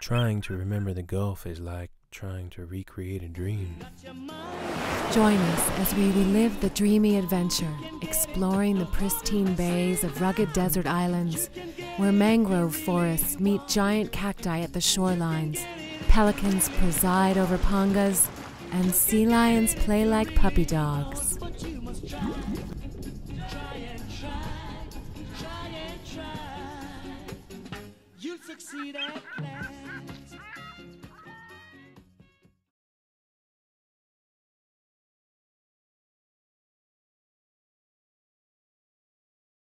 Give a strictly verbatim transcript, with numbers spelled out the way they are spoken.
Trying to remember the Gulf is like trying to recreate a dream. Join us as we relive the dreamy adventure, exploring the pristine bays of rugged desert islands, where mangrove forests meet giant cacti at the shorelines, pelicans preside over pangas, and sea lions play like puppy dogs. You'll succeed at last.